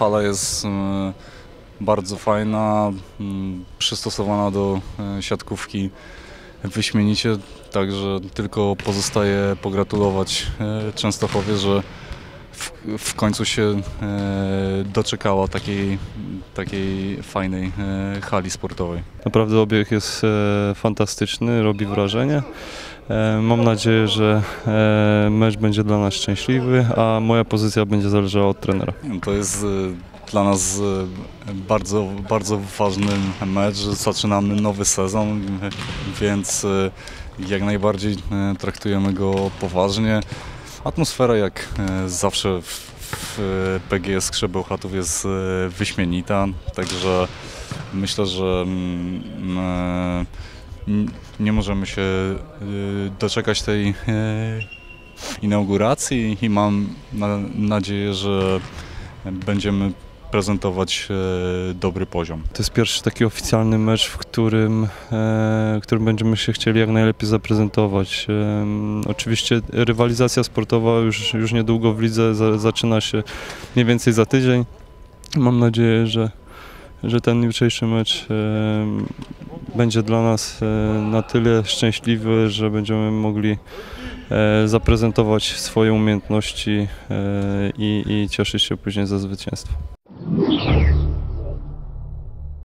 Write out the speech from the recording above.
hala jest bardzo fajna, przystosowana do siatkówki wyśmienicie, także tylko pozostaje pogratulować Częstochowie, że w końcu się doczekała takiej fajnej hali sportowej. Naprawdę obieg jest fantastyczny, robi wrażenie. Mam nadzieję, że mecz będzie dla nas szczęśliwy, a moja pozycja będzie zależała od trenera. To jest dla nas bardzo, bardzo ważny mecz. Zaczynamy nowy sezon, więc jak najbardziej traktujemy go poważnie. Atmosfera jak zawsze w PGS Skrzep Bełchatów jest wyśmienita, także myślę, że nie możemy się doczekać tej inauguracji i mam nadzieję, że będziemy prezentować dobry poziom. To jest pierwszy taki oficjalny mecz, w którym będziemy się chcieli jak najlepiej zaprezentować. Oczywiście rywalizacja sportowa już niedługo w lidze zaczyna się mniej więcej za tydzień. Mam nadzieję, że ten jutrzejszy mecz będzie dla nas na tyle szczęśliwy, że będziemy mogli zaprezentować swoje umiejętności i cieszyć się później ze zwycięstwa.